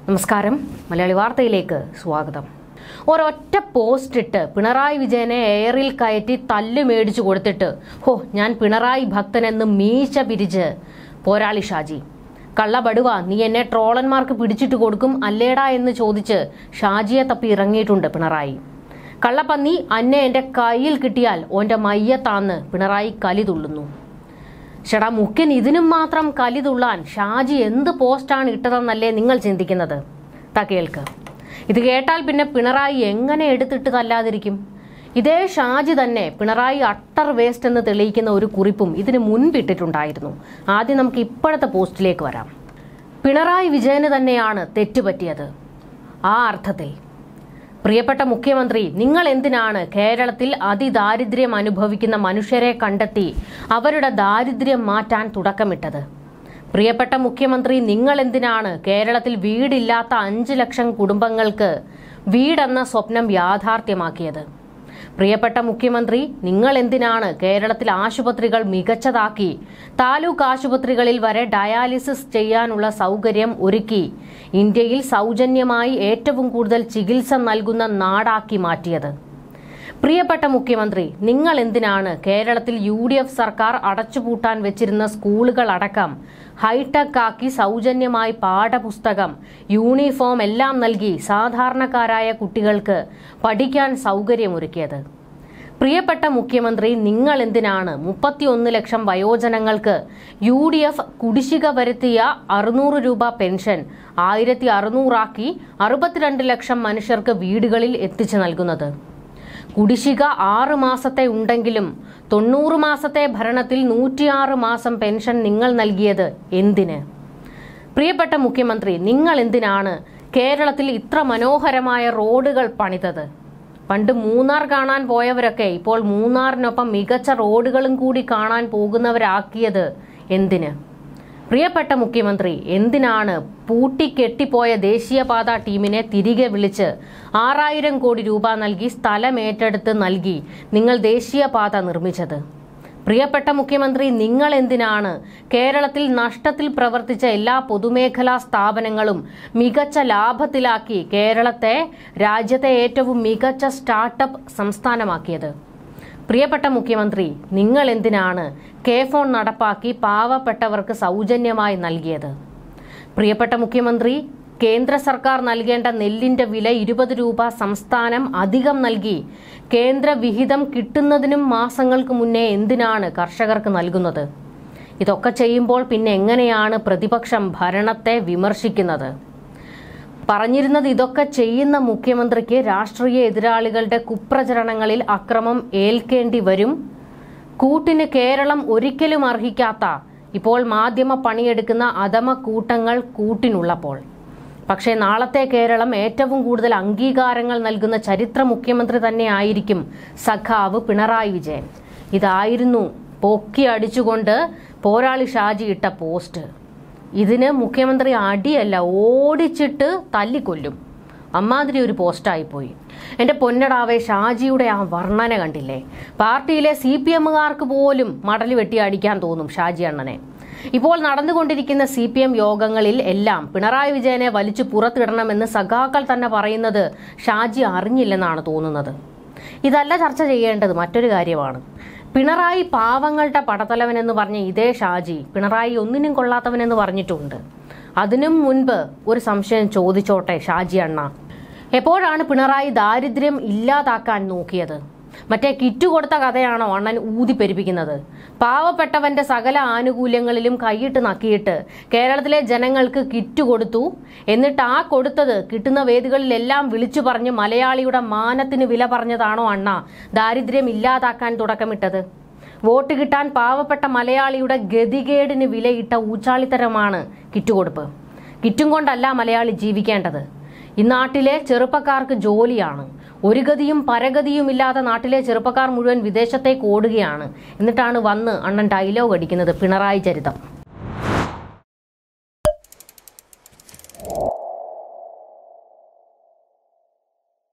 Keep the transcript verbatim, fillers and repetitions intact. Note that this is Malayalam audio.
നമസ്കാരം, മലയാളി വാർത്തയിലേക്ക് സ്വാഗതം. ഒരൊറ്റ പോസ്റ്റ് ഇട്ട് പിണറായി വിജയനെ എയറിൽ കയറ്റി തല്ല് മേടിച്ചു കൊടുത്തിട്ട് ഹോ ഞാൻ പിണറായി ഭക്തനെന്ന് മീശ പിരിച്ച് പോരാളി ഷാജി. കള്ളബടുവ, നീ എന്നെ ട്രോളന്മാർക്ക് പിടിച്ചിട്ട് കൊടുക്കും അല്ലേടാ എന്ന് ചോദിച്ച് ഷാജിയെ തപ്പി ഇറങ്ങിയിട്ടുണ്ട് പിണറായി. കള്ളപ്പന്നി, അന്നെ എന്റെ കയ്യിൽ കിട്ടിയാൽ ഓന്റെ മയ്യത്താന്ന് പിണറായി കലി തുള്ളുന്നു. ഷടാ മുഖ്യൻ, ഇതിനും മാത്രം കലി തുള്ളാൻ ഷാജി എന്ത് പോസ്റ്റാണ് ഇട്ടതെന്നല്ലേ നിങ്ങൾ ചിന്തിക്കുന്നത്? താ കേൾക്ക്. ഇത് കേട്ടാൽ പിന്നെ പിണറായി എങ്ങനെ എടുത്തിട്ട് തല്ലാതിരിക്കും? ഇതേ ഷാജി തന്നെ പിണറായി അട്ടർ വേസ്റ്റ് എന്ന് തെളിയിക്കുന്ന ഒരു കുറിപ്പും ഇതിന് മുൻപിട്ടിട്ടുണ്ടായിരുന്നു. ആദ്യം നമുക്ക് ഇപ്പോഴത്തെ പോസ്റ്റിലേക്ക് വരാം. പിണറായി വിജയന് തന്നെയാണ് തെറ്റുപറ്റിയത്. ആ അർത്ഥത്തിൽ പ്രിയപ്പെട്ട മുഖ്യമന്ത്രി, നിങ്ങൾ എന്തിനാണ് കേരളത്തിൽ അതിദാരിദ്ര്യം അനുഭവിക്കുന്ന മനുഷ്യരെ കണ്ടെത്തി അവരുടെ ദാരിദ്ര്യം മാറ്റാൻ തുടക്കമിട്ടത്? പ്രിയപ്പെട്ട മുഖ്യമന്ത്രി, നിങ്ങൾ എന്തിനാണ് കേരളത്തിൽ വീടില്ലാത്ത അഞ്ച് ലക്ഷം കുടുംബങ്ങൾക്ക് വീടെന്ന സ്വപ്നം യാഥാർത്ഥ്യമാക്കിയത്? പ്രിയപ്പെട്ട മുഖ്യമന്ത്രി, നിങ്ങൾ എന്തിനാണ് കേരളത്തിൽ ആശുപത്രികൾ മികച്ചതാക്കി താലൂക്ക് ആശുപത്രികളിൽ വരെ ഡയാലിസിസ് ചെയ്യാനുള്ള സൗകര്യം ഒരുക്കി ഇന്ത്യയിൽ സൗജന്യമായി ഏറ്റവും കൂടുതൽ ചികിത്സ നൽകുന്ന നാടാക്കി മാറ്റിയത്? പ്രിയപ്പെട്ട മുഖ്യമന്ത്രി, നിങ്ങൾ എന്തിനാണ് കേരളത്തിൽ യു ഡി എഫ് സർക്കാർ അടച്ചുപൂട്ടാൻ വെച്ചിരുന്ന സ്കൂളുകൾ അടക്കം ഹൈടെക് ആക്കി സൗജന്യമായി പാഠപുസ്തകം, യൂണിഫോം എല്ലാം നൽകി സാധാരണക്കാരായ കുട്ടികൾക്ക് പഠിക്കാൻ സൗകര്യമൊരുക്കിയത്? പ്രിയപ്പെട്ട മുഖ്യമന്ത്രി, നിങ്ങൾ എന്തിനാണ് മുപ്പത്തിയൊന്ന് ലക്ഷം വയോജനങ്ങൾക്ക് യു ഡി എഫ് കുടിശ്ശിക വരുത്തിയ അറുന്നൂറ് രൂപ പെൻഷൻ ആയിരത്തി അറുന്നൂറാക്കി അറുപത്തിരണ്ട് ലക്ഷം മനുഷ്യർക്ക് വീടുകളിൽ എത്തിച്ചു നൽകുന്നത്? കുടിശ്ശിക ആറ് മാസത്തെ ഉണ്ടെങ്കിലും തൊണ്ണൂറ് മാസത്തെ ഭരണത്തിൽ നൂറ്റിയാറ് മാസം പെൻഷൻ നിങ്ങൾ നൽകിയത് എന്തിന്? പ്രിയപ്പെട്ട മുഖ്യമന്ത്രി, നിങ്ങൾ എന്തിനാണ് കേരളത്തിൽ ഇത്ര മനോഹരമായ റോഡുകൾ പണിതത്? പണ്ട് മൂന്നാർ കാണാൻ പോയവരൊക്കെ ഇപ്പോൾ മൂന്നാറിനൊപ്പം മികച്ച റോഡുകളും കൂടി കാണാൻ പോകുന്നവരാക്കിയത് എന്തിന്? പ്രിയപ്പെട്ട മുഖ്യമന്ത്രി, എന്തിനാണ് പൂട്ടിക്കെട്ടിപ്പോയ ദേശീയപാത ടീമിനെ തിരികെ വിളിച്ച് ആറായിരം കോടി രൂപ നൽകി സ്ഥലം ഏറ്റെടുത്ത് നൽകി നിങ്ങൾ ദേശീയപാത നിർമ്മിച്ചത്? പ്രിയപ്പെട്ട മുഖ്യമന്ത്രി, നിങ്ങൾ എന്തിനാണ് കേരളത്തിൽ നഷ്ടത്തിൽ പ്രവർത്തിച്ച എല്ലാ പൊതുമേഖലാ സ്ഥാപനങ്ങളും മികച്ച ലാഭത്തിലാക്കി കേരളത്തെ രാജ്യത്തെ ഏറ്റവും മികച്ച സ്റ്റാർട്ടപ്പ് സംസ്ഥാനമാക്കിയത്? പ്രിയപ്പെട്ട മുഖ്യമന്ത്രി, നിങ്ങൾ എന്തിനാണ് കെ ഫോൺ നടപ്പാക്കി പാവപ്പെട്ടവർക്ക് സൗജന്യമായി നൽകിയത്? പ്രിയപ്പെട്ട മുഖ്യമന്ത്രി, കേന്ദ്ര സർക്കാർ നൽകേണ്ട നെല്ലിന്റെ വില ഇരുപത് രൂപ സംസ്ഥാനം അധികം നൽകി കേന്ദ്ര വിഹിതം കിട്ടുന്നതിനും മാസങ്ങൾക്ക് മുന്നേ എന്തിനാണ് കർഷകർക്ക് നൽകുന്നത്? ഇതൊക്കെ ചെയ്യുമ്പോൾ പിന്നെ എങ്ങനെയാണ് പ്രതിപക്ഷം ഭരണത്തെ വിമർശിക്കുന്നത്? പറഞ്ഞിരുന്നത് ഇതൊക്കെ ചെയ്യുന്ന മുഖ്യമന്ത്രിക്ക് രാഷ്ട്രീയ എതിരാളികളുടെ കുപ്രചരണങ്ങളിൽ അക്രമം ഏൽക്കേണ്ടി വരും. കൂട്ടിന് കേരളം ഒരിക്കലും അർഹിക്കാത്ത ഇപ്പോൾ മാധ്യമ പണിയെടുക്കുന്ന അധമ കൂട്ടങ്ങൾ കൂട്ടിനുള്ളപ്പോൾ. പക്ഷേ നാളത്തെ കേരളം ഏറ്റവും കൂടുതൽ അംഗീകാരങ്ങൾ നൽകുന്ന ചരിത്ര മുഖ്യമന്ത്രി തന്നെ ആയിരിക്കും സഖാവ് പിണറായി വിജയൻ. ഇതായിരുന്നു പൊക്കി അടിച്ചുകൊണ്ട് പോരാളി ഷാജി ഇട്ട പോസ്റ്റ്. ഇതിന് മുഖ്യമന്ത്രി അടിയല്ല, ഓടിച്ചിട്ട് തല്ലിക്കൊല്ലും. അമ്മാതിരി ഒരു പോസ്റ്റായിപ്പോയി. എൻ്റെ പൊന്നടാവേ, ഷാജിയുടെ ആ വർണ്ണന കണ്ടില്ലേ? പാർട്ടിയിലെ സി പി എമ്മുകാർക്ക് പോലും മടല് വെട്ടി അടിക്കാൻ തോന്നും ഷാജി അണ്ണനെ. ഇപ്പോൾ നടന്നുകൊണ്ടിരിക്കുന്ന സി പി എം യോഗങ്ങളിൽ എല്ലാം പിണറായി വിജയനെ വലിച്ചു പുറത്തിടണമെന്ന് സഖാക്കൾ തന്നെ പറയുന്നത് ഷാജി അറിഞ്ഞില്ലെന്നാണ് തോന്നുന്നത്. ഇതല്ല ചർച്ച ചെയ്യേണ്ടത്, മറ്റൊരു കാര്യമാണ്. പിണറായി പാവങ്ങളുടെ പടത്തലവനെന്ന് പറഞ്ഞ ഇതേ ഷാജി പിണറായി ഒന്നിനും കൊള്ളാത്തവനെന്ന് പറഞ്ഞിട്ടുണ്ട്. അതിനും മുൻപ് ഒരു സംശയം ചോദിച്ചോട്ടെ ഷാജി അണ്ണ, എപ്പോഴാണ് പിണറായി ദാരിദ്ര്യം ഇല്ലാതാക്കാൻ നോക്കിയത്? മറ്റേ കിറ്റ് കൊടുത്ത കഥയാണോ അണ്ണൻ ഊതി പെരുപ്പിക്കുന്നത്? പാവപ്പെട്ടവന്റെ സകല ആനുകൂല്യങ്ങളിലും കൈയിട്ട് നക്കിയിട്ട് കേരളത്തിലെ ജനങ്ങൾക്ക് കിറ്റ് കൊടുത്തു. എന്നിട്ട് ആ കൊടുത്തത് കിട്ടുന്ന വേദികളിലെല്ലാം വിളിച്ചു പറഞ്ഞ് മലയാളിയുടെ മാനത്തിന് വില പറഞ്ഞതാണോ അണ്ണ ദാരിദ്ര്യം ഇല്ലാതാക്കാൻ തുടക്കമിട്ടത്? വോട്ട് കിട്ടാൻ പാവപ്പെട്ട മലയാളിയുടെ ഗതികേടിന് വിലയിട്ട ഊച്ചാളിത്തരമാണ് കിറ്റുകൊടുപ്പ്. കിറ്റും കൊണ്ടല്ല മലയാളി ജീവിക്കേണ്ടത്. ഈ നാട്ടിലെ ചെറുപ്പക്കാർക്ക് ജോലിയാണ്. ഒരു ഗതിയും പരഗതിയും ഇല്ലാതെ നാട്ടിലെ ചെറുപ്പക്കാർ മുഴുവൻ വിദേശത്തേക്ക് ഓടുകയാണ്. എന്നിട്ടാണ് വന്ന് അണ്ണൻ ഡയലോഗ് അടിക്കുന്നത് പിണറായി ചരിതം.